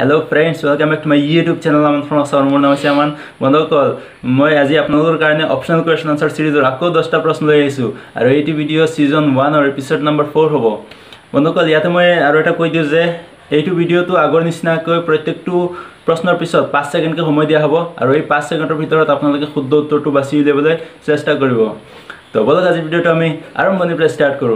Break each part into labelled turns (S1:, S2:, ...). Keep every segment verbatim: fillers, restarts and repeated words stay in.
S1: Hello friends, welcome back to my YouTube channel. Aman from Se-one. My name is Aman. বন্ধুসকল মই আজি আপোনালোকৰ কাৰণে অপচনেল কোৱেশ্চন আনসাৰ সিৰিজৰ আকৌ দহটা প্ৰশ্ন লৈ আহিছো আৰু এইটো ভিডিও সিজন one আৰু এপিসোড নম্বৰ four হ'ব বন্ধুসকল ইয়াতে মই আৰু এটা কৈ দিও যে এইটো ভিডিওটো আগৰ নিচিনাকৈ প্ৰত্যেকটো প্ৰশ্নৰ পিছত five সেকেন্ডকে সময় দিয়া হ'ব আৰু এই five সেকেন্ডৰ ভিতৰত আপোনালোকে শুদ্ধ উত্তৰটো বাছি উলিয়াবলৈ চেষ্টা কৰিব তো বলক আজি ভিডিওটো আমি আৰম্ভণিৰ পৰা ষ্টাৰ্ট কৰো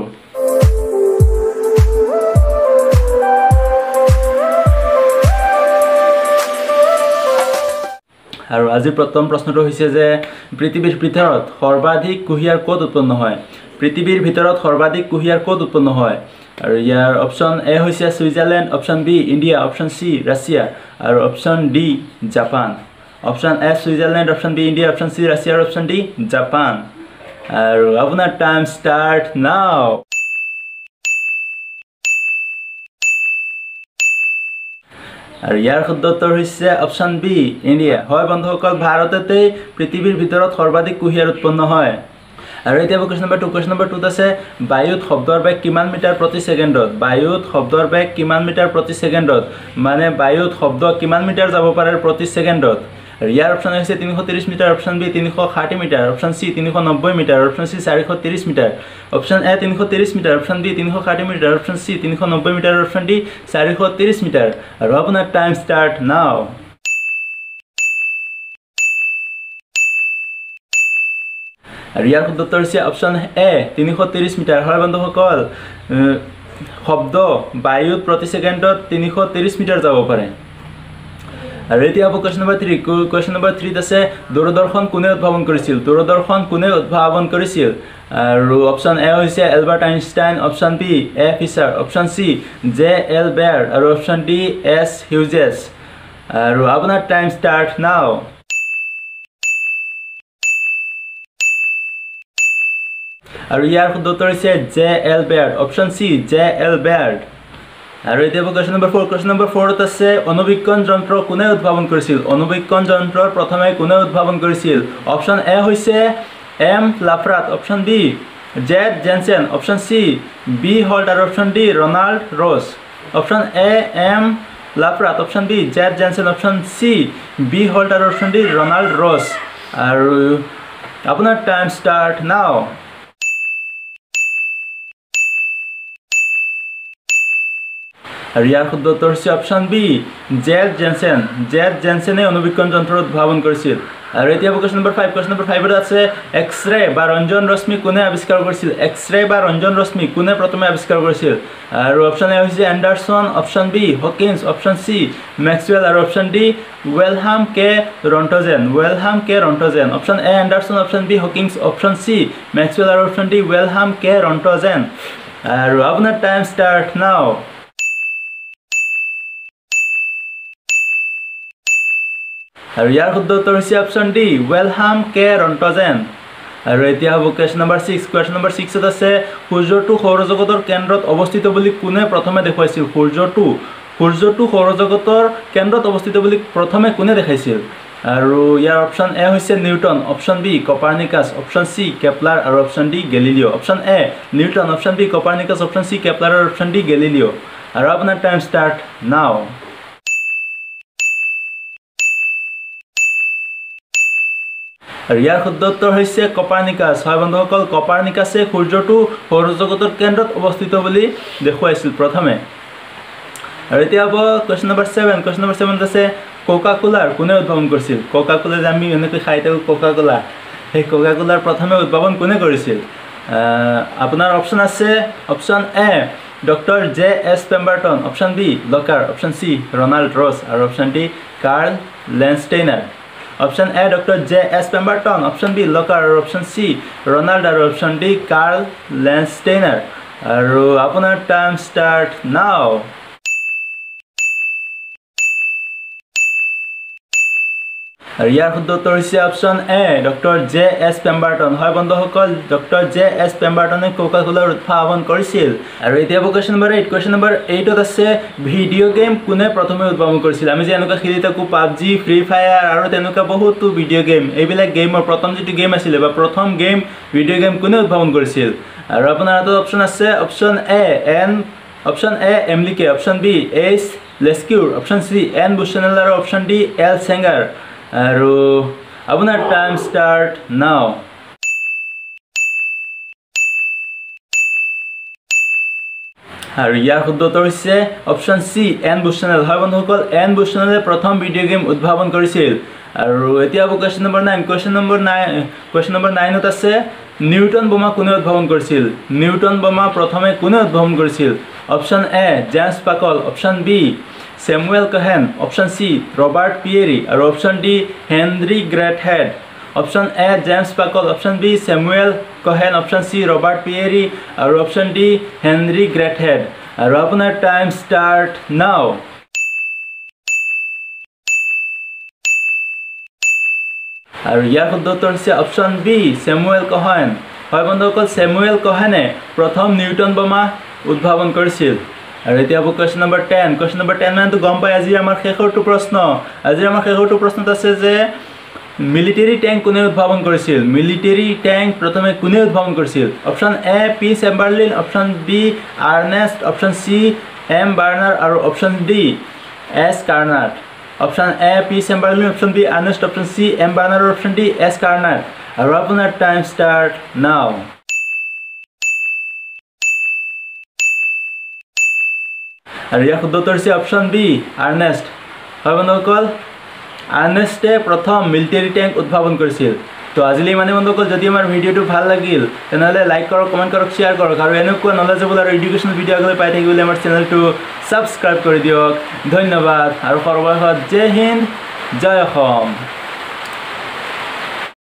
S1: আৰু আজি প্ৰথম প্ৰশ্নটো হৈছে যে পৃথিৱীৰ ভিতৰত সৰ্বাধিক কুহিয়াৰ ক'ত উৎপন্ন হয় পৃথিৱীৰ ভিতৰত সৰ্বাধিক কুহিয়াৰ ক'ত উৎপন্ন হয় আৰু ইয়াৰ অপচন এ হৈছে Switzerland option B India option C Russia আৰু option D Japan option A Switzerland option B India option C Russia আৰু অপচন ডি জাপান আৰু আপোনাৰ টাইম ষ্টাৰ্ট নাও আৰু ইয়াৰ শুদ্ধ উত্তৰ হৈছে অপচন বি ইণ্ডিয়া হয় বন্ধুসকল ভাৰততে পৃথিৱীৰ ভিতৰত সৰ্বাধিক কুহিয়াৰ উৎপন্ন হয় আৰু এতিয়া question number two question number two আছে বায়ুত শব্দৰ বেগ কিমান মিটাৰ প্ৰতি ছেকেণ্ডত বায়ুত শব্দৰ বেগ কিমান মিটাৰ প্ৰতি ছেকেণ্ডত মানে বায়ুত শব্দ কিমান মিটাৰ যাব পাৰে প্ৰতি ছেকেণ্ডত আৰু ইয়াৰ অপচন হৈছে three thirty metre option B three sixty metre option C three ninety metre option C four thirty metre option A three thirty metre option B three sixty metre option C three ninety metre option D four thirty metre আৰু আপোনাৰ time start নাও আৰু ইয়াৰ শুদ্ধ উত্তৰ হৈছে option A three thirty metre হয় বন্ধুসকল শব্দ বায়ুত প্ৰতি ছেকেণ্ডত three thirty মিটাৰ যাব পাৰে আৰু এতিয়া question number three question number three আছে দূৰদৰ্শন কোনে উদ্ভাৱন কৰিছিল দূৰদৰ্শন কোনে উদ্ভাৱন কৰিছিল আৰু অপচন এ হৈছে Albert Einstein option B A Fisher option C J L Baird আৰু অপচন ডি এছ হিউজেছ আৰু আপোনাৰ টাইম ষ্টাৰ্ট নাও আৰু ইয়াৰ শুদ্ধ উত্তৰ হৈছে J L Baird option C J L Baird আৰু এতিয়া question number four question number four ত আছে অনুবীক্ষণ যন্ত্ৰ কোনে উদ্ভাৱন কৰিছিল অনুবীক্ষণ যন্ত্ৰৰ প্ৰথমে কোনে উদ্ভাৱন কৰিছিল অপচন এ হৈছে M Lafrat option B Z Jansen option C B Holt আৰু option D Ronald Ross option A M Lafrat option B Z Jansen option C B Holt আৰু অপচন ডি ৰনাল্ড ৰছ আৰু আপোনাৰ time start নাও আৰু ইয়াৰ শুদ্ধ উত্তৰ হৈছে option B Z Janssen Z জেনসেনে অনুবীক্ষণ যন্ত্ৰ উদ্ভাৱন কৰিছিল আৰু এতিয়া question number five question number five ত আছে এক্স-ৰে বা ৰঞ্জন ৰশ্মি কোনে আৱিষ্কাৰ কৰিছিল এক্স-ৰে বা ৰঞ্জন ৰশ্মি কোনে প্ৰথমে আৱিষ্কাৰ কৰিছিল আৰু অপচন এ হৈছে Anderson option B Hawkins option C Maxwell আৰু option D Wilhelm K Roentgen Wilhelm K Roentgen option A Anderson option B Hawkins option C Maxwell আৰু option D Wilhelm K Roentgen আৰু আপোনাৰ time start নাও আৰু ইয়াৰ শুদ্ধ উত্তৰ হৈছে option D Wilhelm K Roentgen আৰু এতিয়া হ'ব question number six question number six ত আছে সূৰ্যটো সৌৰজগতৰ কেন্দ্ৰত অৱস্থিত বুলি কোনে প্ৰথমে দেখুৱাইছিল সূৰ্যটো সূৰ্যটো সৌৰজগতৰ কেন্দ্ৰত অৱস্থিত বুলি প্ৰথমে কোনে দেখাইছিল আৰু ইয়াৰ অপচন এ হৈছে Newton option B Copernicus option C Kepler আৰু option D Galileo option A Newton option B Copernicus option C Kepler আৰু অপচন ডি গেলিলিও আৰু আপোনাৰ টাইম ষ্টাৰ্ট নাও আৰু ইয়াৰ শুদ্ধ উত্তৰ হৈছে কপাৰ্নিকাছ হয় বন্ধুসকল কপাৰ্নিকাছে সূৰ্যটো সৌৰজগতৰ কেন্দ্ৰত অৱস্থিত বুলি দেখুৱাইছিল প্ৰথমে আৰু এতিয়া হ'ব question number seven question number seven আছে কোকা কোলাৰ কোনে উদ্ভাৱন কৰিছিল কোকা কোলা যে আমি এনেকৈ খাই থাকোঁ কোকা কোলা সেই কোকা কোলাৰ প্ৰথমে উদ্ভাৱন কোনে কৰিছিল আপোনাৰ অপচন আছে option A doctor J S Pemberton option B Locker option C Ronald Ross আৰু option D Karl Landsteiner option A doctor J S Pemberton option B Locker আৰু অপচন সি ৰনাল্ড আৰু option D Karl Landsteiner আৰু আপোনাৰ time start নাও আৰু ইয়াৰ শুদ্ধ উত্তৰ হৈছে option A doctor J S Pemberton হয় বন্ধুসকল ডক্টৰ জে এছ পেম্বাৰটনে কোকা কোলাৰ উদ্ভাৱন কৰিছিল আৰু এতিয়া question number eight question number eight ত আছে ভিডিঅ' গেম কোনে প্ৰথমে উদ্ভাৱন কৰিছিল আমি যে এনেকুৱা খেলি থাকোঁ পাবজি ফ্ৰী ফায়াৰ আৰু তেনেকুৱা বহুতো ভিডিঅ' গেম এইবিলাক গেমৰ প্ৰথম যিটো গেম আছিলে বা প্ৰথম গেম ভিডিঅ' গেম কোনে উদ্ভাৱন কৰিছিল আৰু আপোনাৰ হাতত অপচন আছে option A N option A এমলিকে অপচন বি এইচ লেস্কিউৰ অপশ্যন চি এন বুশ্বনেল আৰু অপশ্যন ডি এল চেঙ্গাৰ আৰু আপোনাৰ টাইম ষ্টাৰ্ট নাও আৰু ইয়াৰ শুদ্ধ উত্তৰ হৈছে অপশ্যন চি এন বুশ্বনেল হয় বন্ধুসকল এন বুশ্বনেলে প্ৰথম ভিডিঅ' গেম উদ্ভাৱন কৰিছিল আৰু এতিয়া হ'ব question number nine question number nine question number নাইনত আছে নিউটন বোমা কোনে উদ্ভাৱন কৰিছিল নিউটন বোমা প্ৰথমে কোনে উদ্ভাৱন কৰিছিল option A James Puckle option B Samuel Cohen option C Robert Peary আৰু option D Henry Greathead option A James Puckle option B Samuel Cohen option C Robert Peary আৰু অপশ্যন ডি হেনৰি গ্ৰেটহেড আৰু আপোনাৰ time start নাও আৰু ইয়াৰ শুদ্ধ উত্তৰ হৈছে option B Samuel কহেন হয় বন্ধুসকল স্যামুৱেল কহেনে প্ৰথম নিউটন বোমা উদ্ভাৱন কৰিছিল আৰু এতিয়া হ'ব question number ten question number ten মানেতো গম পাই আজি আমাৰ শেষৰটো প্ৰশ্ন আজি আমাৰ শেষৰটো প্ৰশ্নত আছে যে মিলিটাৰী ট্যাঙ্ক কোনে উদ্ভাৱন কৰিছিল মিলিটাৰী ট্যাঙ্ক প্ৰথমে কোনে উদ্ভাৱন কৰিছিল option A P Chamberlain option B Ernest option C M Berner আৰু option D S Carnot option A P Chamberlain option B Ernest option C M Berner আৰু অপশ্যন ডি এছ কাৰ্নাট আৰু আপোনাৰ time start নাও আৰু ইয়াৰ শুদ্ধ উত্তৰ হৈছে option B Ernest হয় বন্ধুসকল আৰ্নেষ্টে প্ৰথম মিলিটাৰী ট্যাঙ্ক উদ্ভাৱন কৰিছিল তো আজিলৈ মানে বন্ধুসকল যদি আমাৰ ভিডিঅ'টো ভাল লাগিল তেনেহ'লে লাইক কৰক কমেণ্ট কৰক শ্বেয়াৰ কৰক আৰু এনেকুৱা নলেজেবল আৰু এডুকেশ্যনেল ভিডিঅ' আগলৈ পাই থাকিবলৈ আমাৰ চেনেলটো ছাবস্ক্ৰাইব কৰি দিয়ক ধন্যবাদ আৰু সৰ্বশেষত জয় হিন্দ জয় অসম